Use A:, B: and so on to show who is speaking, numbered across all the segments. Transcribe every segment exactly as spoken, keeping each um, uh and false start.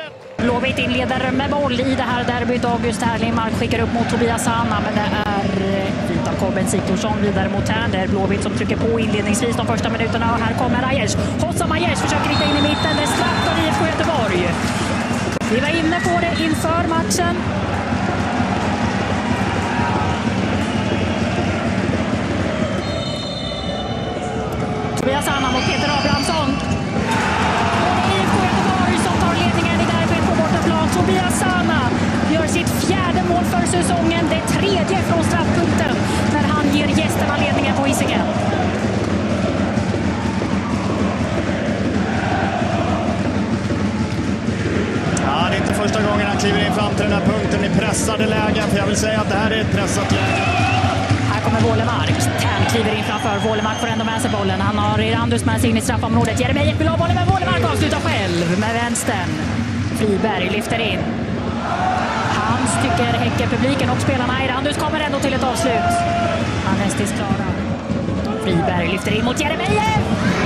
A: Blåvitt inleder med boll i det här derbyt. August Erlingmark skickar upp mot Tobias Sanna, men det är fint av Korben Siktorsson vidare mot här. Det är Blåvitt som trycker på inledningsvis de första minuterna. Och här kommer Aiesh. Hossam Aiesh försöker rikta in i mitten. Det är straff för I F K Göteborg. Vi var inne på det inför matchen. Tobias Sanna mot Peter Abrahamsson. I F K Göteborg som tar ledningen i derbyt på bortaplan. Tobias Sanna gör sitt fjärde mål för säsongen. Det tredje från straffpunkten när han ger gästerna ledningen på Hisingen.
B: Ja, det är inte första gången han kliver in fram till den här punkten i pressade lägen. För jag vill säga att det här är ett pressat läge.
A: Här kommer Wålemark. Tern kliver in framför. Wålemark får ändå med sig bollen. Han har Irandus med sig in i straffområdet. Jeremejeff vill ha bollen, men Wålemark avslutar själv med vänstern. Friberg lyfter in. Hans tycker Häcken-publiken och spelarna. Irandus kommer ändå till ett avslut. Han är nästis klara. Friberg lyfter in mot Jeremejeff.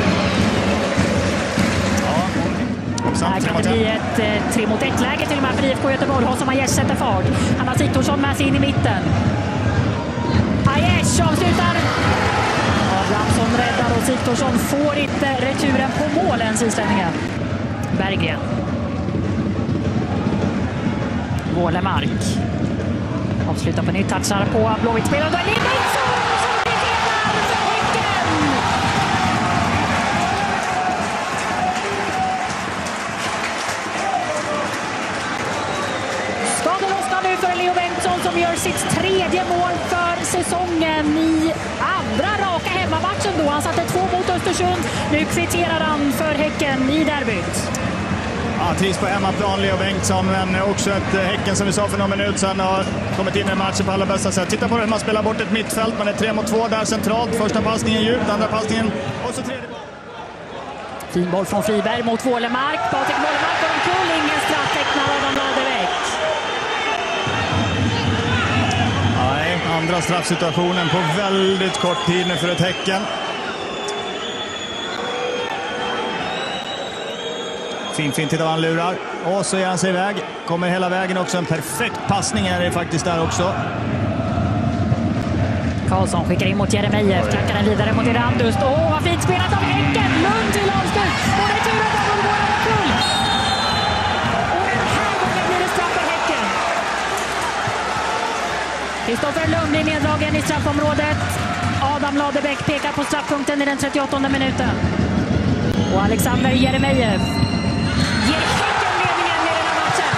A: Här kan det bli ett eh, tre mot ett läge till och med för I F K Göteborg. Hossam Aiesh sätter fart. Han har Siktorsson med sig in i mitten. Aiesh avslutar. Abrahamsson räddar och Siktorsson får inte returen på målens islänningen. Berggren. Wålemark. Avslutar på nytt. Touchar på Blåvitt-spelaren. Då är det Bengtsson som blir för Häcken. Skadan lossnar nu för Leo Bengtsson som gör sitt tredje mål för säsongen i andra raka hemmamatchen då. Han satte två mot Östersund. Nu kvitterar han för Häcken i derbyt.
B: Ja, trivs på hemmaplan Leo Bengtsson, men också ett Häcken som vi sa för några minuter sedan har kommit in i matchen på alla bästa sätt. Titta på hur man spelar bort ett mittfält. Man är tre mot två där centralt. Första passningen djupt, andra passningen och så tredje boll.
A: Fin boll från Friberg mot Wålemark. Patrik Wålemark går omkull. Ingen straff tecknar Adam Ladebäck.
B: Nej, andra straffsituationen på väldigt kort tid nu för ett Häcken. Fint, fint, titta vad han lurar. Och så ger han sig iväg. Kommer hela vägen också. En perfekt passning är det faktiskt där också.
A: Karlsson skickar in mot Jeremejeff. Klackar den vidare mot Irandus. Åh, oh, vad fint spelat av Häcken. Lund till avslut. Och returen av Lundborg är kull. Och den här gången blir det straff för Häcken. Kristoffer Lund blir neddragen i straffområdet. Adam Ladebäck pekar på straffpunkten i den trettioåttonde minuten. Och Alexander Jeremejeff ger Häcken ledningen i den här matchen.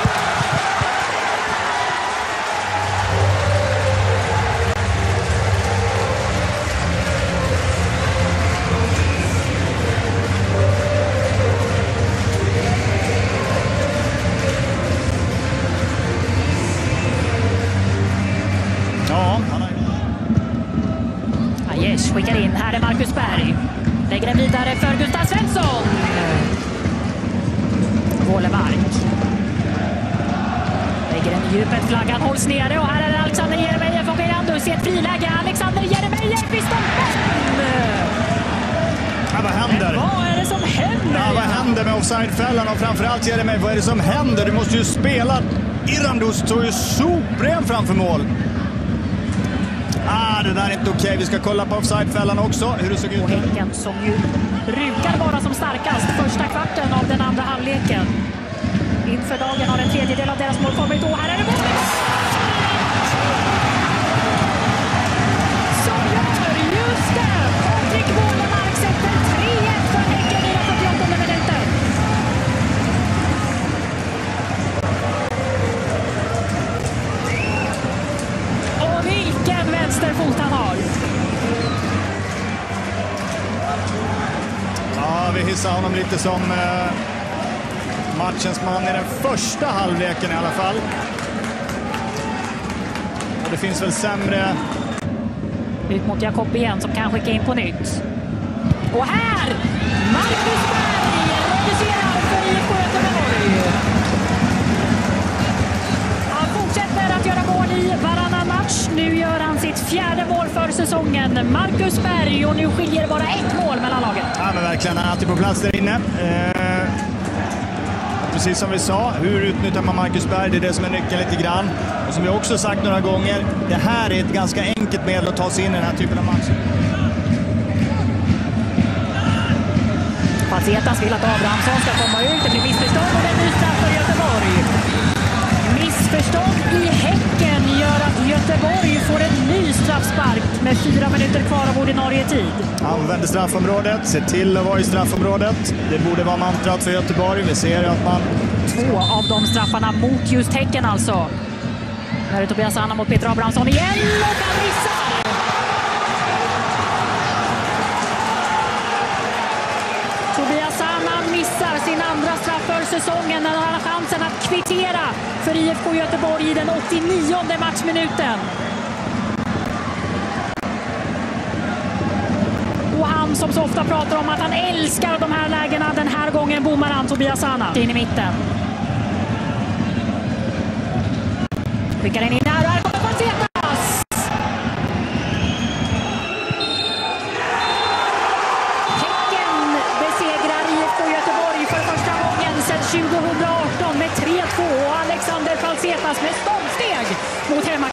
B: Ja, han har...
A: Aiesh skickar in. Här är Marcus Berg. Lägger den vidare för Gustav Svensson. Wålemark. Lägger den i djupet. Flaggan hålls nere. Och här är det Alexander Jeremejeff och Irandus i ett friläge. Alexander Jeremejeff i stolpen.
B: Ja, vad händer?
A: Men vad är det som händer?
B: Ja, vad händer med offsidefällan och framförallt Jeremejeff? Vad är det som händer? Du måste ju spela. Irandus står ju sopren framför mål. Ah, det där är inte okej. Okay. Vi ska kolla på offsidefällan också. Hur det såg ut.
A: Och Häcken som ju brukar vara som starkast första kvarten av den andra halvleken. Inför dagen har en tredjedel av deras mål kommit. Och här är det mål! Som gör just det! Patrik Wålemark sätter tre ett för Häcken i den fyrtionionde minuten. Och vilken vänsterfot han har!
B: Ja, vi hissar honom lite som eh, matchens man i den första halvleken i alla fall. Och det finns väl sämre...
A: Ut mot Jakob igen som kan skicka in på nytt. Och här! Marcus Berg reducerar för I F K Göteborg. Han fortsätter att göra mål i varannan match. Nu gör han sitt fjärde mål för säsongen. Marcus Berg, och nu skiljer bara ett mål mellan lagen.
B: Ja, men verkligen. Han är alltid på plats där inne. Eh, precis som vi sa, hur utnyttjar man Marcus Berg? Det är det som är nyckeln lite grann. Och som vi också sagt några gånger, det här är ett ganska enkelt medel att ta sig in i den här typen av matcher.
A: Falsetas vill att Abrahamsson ska komma ut. Det blir missförstånd och det är ny straff för Göteborg. Missförstånd i Häcken gör att Göteborg får en ny straffspark med fyra minuter kvar av ordinarie tid.
B: Använder straffområdet, ser till att vara i straffområdet. Det borde vara mantrat för Göteborg. Vi ser att man...
A: Två av de straffarna mot just Häcken alltså. Här är Tobias Anna mot Peter Abrahamsson igen och han missar! Tobias Anna missar sin andra straff för säsongen när han har chansen att kvittera för I F K Göteborg i den åttionionde matchminuten. Och han som så ofta pratar om att han älskar de här lägena, den här gången bommar han Tobias Anna in i mitten. Skickar den in där och här kommer Falsetas! Häcken besegrar I F K Göteborg för första gången sedan tjugohundraarton med tre två och Alexander Falsetas med stormsteg mot hemma.